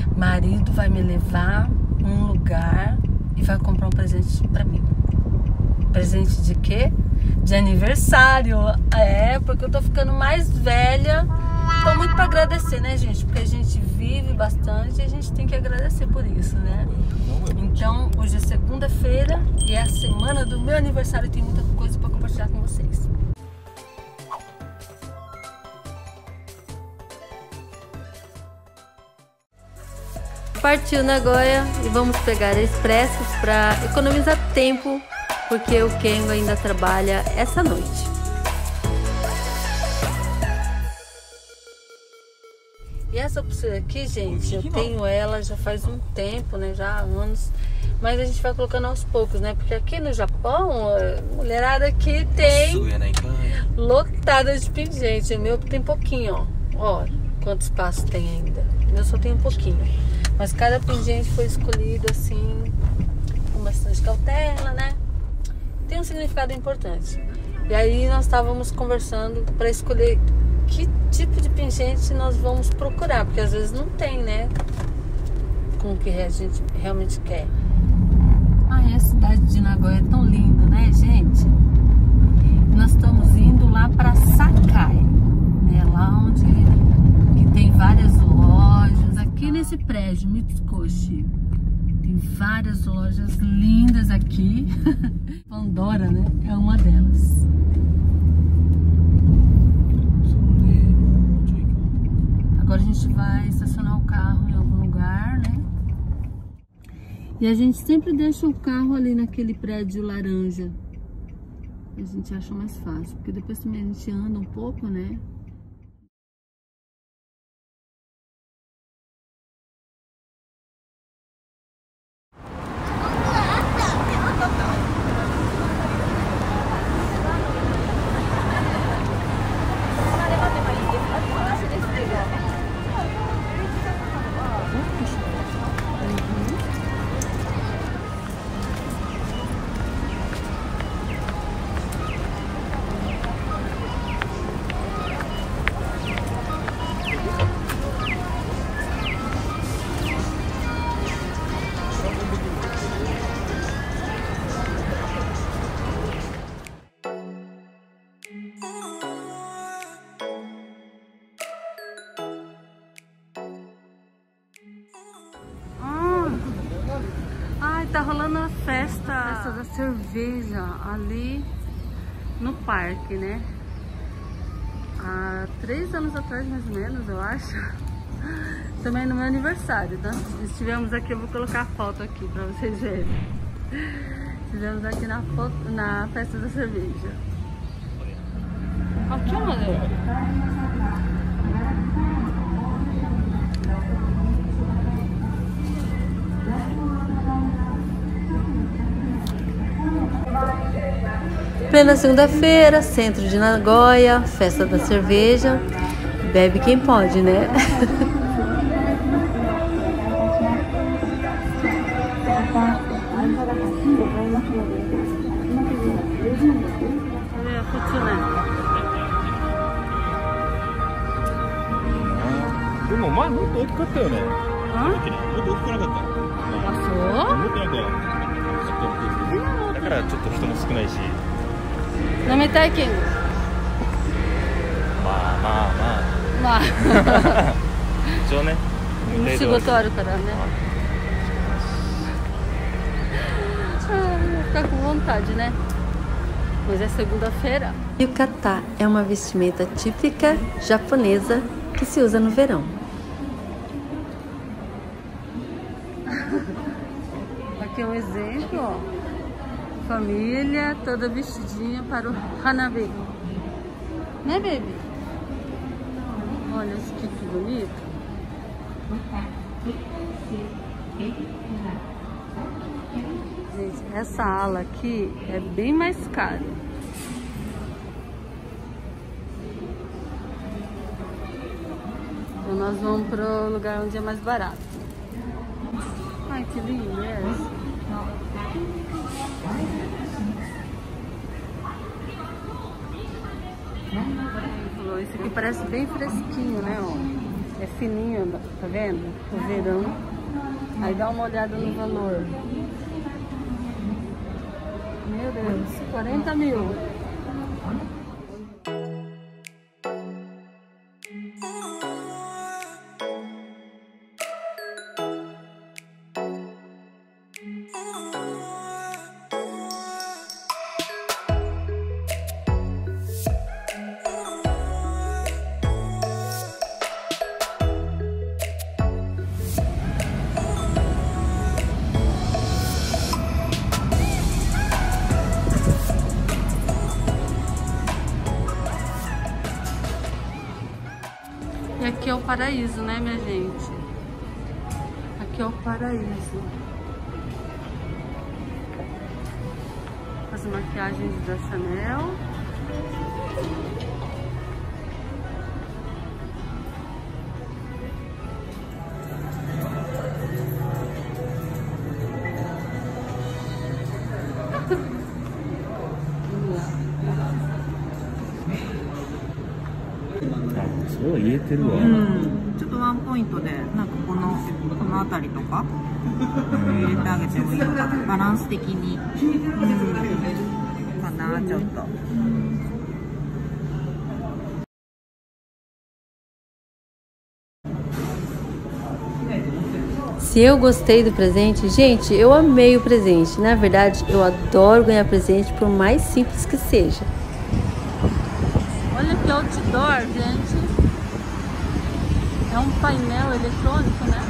Marido vai me levar num lugar e vai comprar um presente pra mim. Presente de quê? De aniversário. É, porque eu tô ficando mais velha. Tô muito pra agradecer, né, gente? Porque a gente vive bastante e a gente tem que agradecer por isso, né? Então, hoje é segunda-feira e é a semana do meu aniversário e tem muita coisa pra compartilhar com vocês. Partiu Nagoya e vamos pegar expressos para economizar tempo, porque o Kengo ainda trabalha essa noite. E essa pulseira aqui, gente, eu tenho ela já faz um tempo, né, já há anos, mas a gente vai colocando aos poucos, né, porque aqui no Japão, a mulherada aqui tem lotada de pingente. O meu tem pouquinho, ó, quanto espaço tem ainda. O meu só tem um pouquinho. Mas cada pingente foi escolhido assim, com bastante cautela, né? Tem um significado importante. E aí nós estávamos conversando para escolher que tipo de pingente nós vamos procurar, porque às vezes não tem, né? Com o que a gente realmente quer. Ai, a cidade de Nagoya é tão linda, né, gente? Nós estamos indo lá para Sakai, né? Lá onde que tem várias lojas. Aqui nesse prédio, Mitsukoshi, tem várias lojas lindas aqui. Pandora, né? É uma delas. Agora a gente vai estacionar o carro em algum lugar, né? E a gente sempre deixa o carro ali naquele prédio laranja. A gente acha mais fácil, porque depois também a gente anda um pouco, né? Tá rolando a festa da cerveja ali no parque, né? Há 3 anos atrás, mais ou menos, eu acho. Também no meu aniversário, tá? Estivemos aqui, eu vou colocar a foto aqui pra vocês verem. Estivemos aqui na festa da cerveja. Aqui, plena segunda-feira, centro de Nagoya, festa da cerveja. Bebe quem pode, né? Vou ficar com vontade, né? Mas é segunda-feira. Yukata é uma vestimenta típica japonesa que se usa no verão. Aqui é um exemplo, ó. Família toda vestidinha para o Hanabi. Né, baby? Olha isso que bonito. Gente, essa ala aqui é bem mais cara. Então nós vamos pro lugar onde é mais barato. Ai, que lindo é essa. Esse aqui parece bem fresquinho, né? Ó. É fininho, tá vendo? O verão. Aí dá uma olhada no valor. Meu Deus, 40 mil. E aqui é o paraíso, né, minha gente? Aqui é o paraíso. As maquiagens da Chanel. ちょっとワンポイントでなんかこの辺りとか入れてあげてもいいのかな、バランス的に、かなちょっと。 Se eu gostei do presente, gente, eu amei o presente. Na verdade, eu adoro ganhar presente, por mais simples que seja. Olha que outdoor, gente. É um painel eletrônico, né?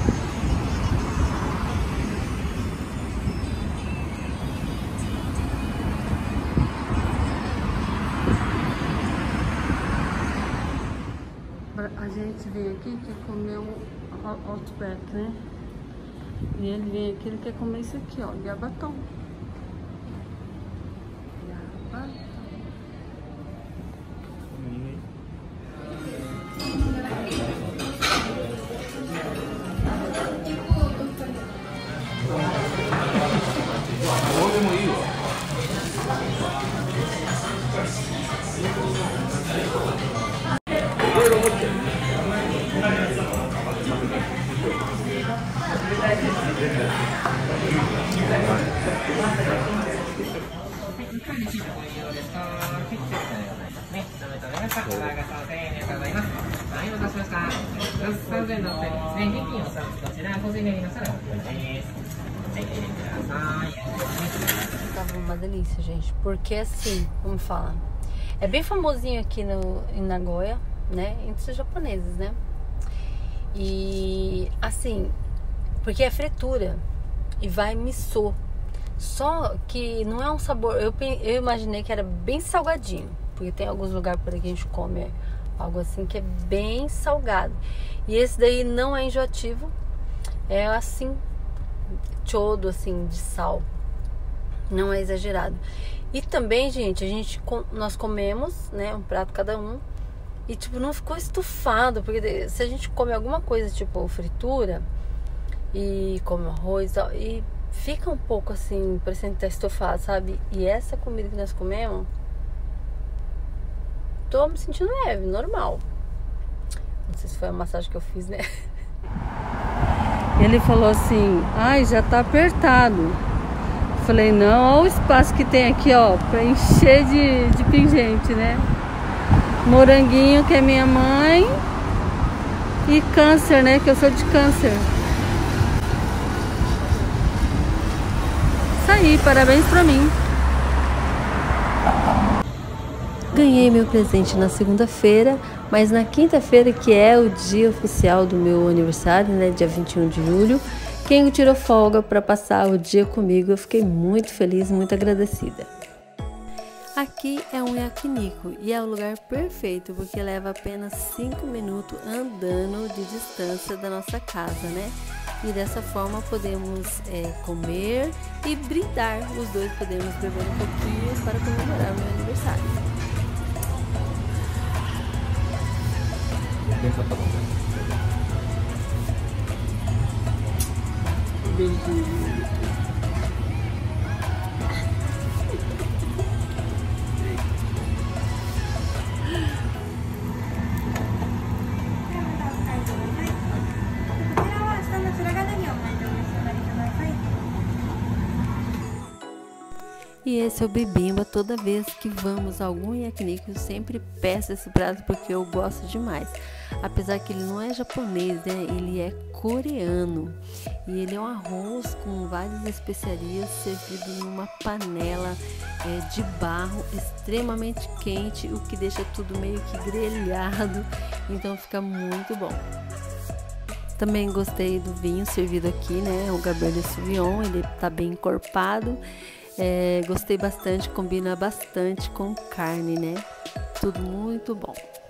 A gente vem aqui quer comer o Outback, né? E ele vem aqui, ele quer comer isso aqui, ó, Yabaton. Tava uma delícia, gente, porque assim, como fala, é bem famosinho aqui em Nagoya, né, entre os japoneses, né, e assim, porque é fritura e vai miso, só que não é um sabor, eu imaginei que era bem salgadinho, porque tem alguns lugares por aqui que a gente come algo assim que é bem salgado, e esse daí não é enjoativo, é assim, chodo assim, de sal, não é exagerado. E também, gente, nós comemos, né, um prato cada um, e tipo, não ficou estufado, porque se a gente come alguma coisa tipo fritura e come arroz e fica um pouco assim, parecendo que tá estufado, sabe? E essa comida que nós comemos, tô me sentindo leve, normal. Não sei se foi a massagem que eu fiz, né? Ele falou assim, ai, já tá apertado. Falei, não, olha o espaço que tem aqui, ó, pra encher de pingente, né? Moranguinho, que é minha mãe. E câncer, né? Que eu sou de câncer. Isso aí, parabéns pra mim. Ganhei meu presente na segunda-feira, mas na quinta-feira, que é o dia oficial do meu aniversário, né? Dia 21 de julho. Quem tirou folga para passar o dia comigo, eu fiquei muito feliz, muito agradecida. Aqui é um yakiniku e é o lugar perfeito, porque leva apenas 5 minutos andando de distância da nossa casa, né? E dessa forma podemos comer e brindar. Os dois podemos beber um pouquinho para comemorar o meu aniversário. Beijinho. E esse é o bibimba. Toda vez que vamos a algum yakiniku, eu sempre peço esse prato porque eu gosto demais. Apesar que ele não é japonês, né? Ele é coreano. E ele é um arroz com várias especiarias servido numa panela de barro extremamente quente, o que deixa tudo meio que grelhado. Então fica muito bom. Também gostei do vinho servido aqui, né? O Cabernet Sauvignon, ele tá bem encorpado. Gostei bastante, combina bastante com carne, né? Tudo muito bom.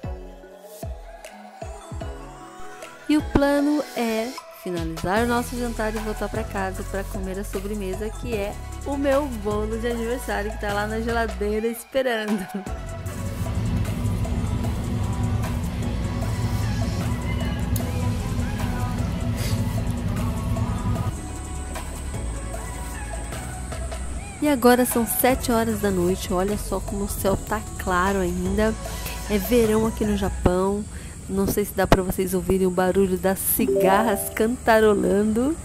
E o plano é finalizar o nosso jantar e voltar para casa para comer a sobremesa, que é o meu bolo de aniversário que tá lá na geladeira esperando. E agora são 7 horas da noite, olha só como o céu tá claro ainda. É verão aqui no Japão. Não sei se dá para vocês ouvirem o barulho das cigarras cantarolando.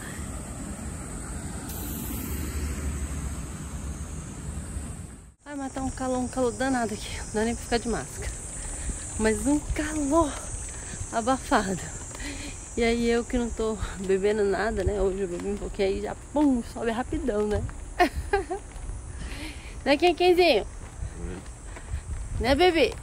Ai, mas tá um calor danado aqui. Não dá nem pra ficar de máscara. Mas um calor abafado. E aí eu que não tô bebendo nada, né? Hoje eu bebi um pouquinho, aí já pum, sobe rapidão, né? Né, Quenquenzinho? Né, bebê?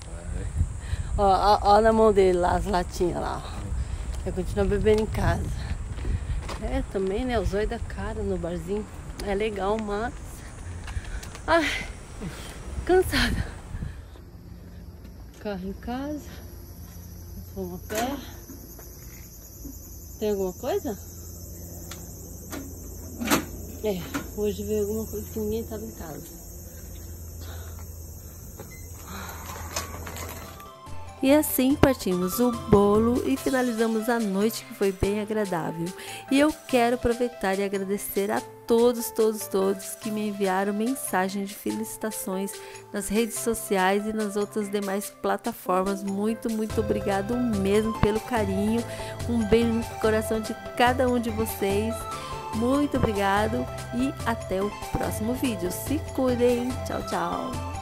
Ó na mão dele lá, as latinhas lá, ó. Vai continuar bebendo em casa. Também, né, os olhos da cara no barzinho. É legal, mas... ai, cansada. Carro em casa. Vamos a pé. Tem alguma coisa? Hoje veio alguma coisa que ninguém estava em casa. E assim partimos o bolo e finalizamos a noite, que foi bem agradável. E eu quero aproveitar e agradecer a todos que me enviaram mensagens de felicitações nas redes sociais e nas outras demais plataformas. Muito obrigado mesmo pelo carinho. Um beijo no coração de cada um de vocês. Muito obrigado e até o próximo vídeo. Se cuidem. Tchau, tchau.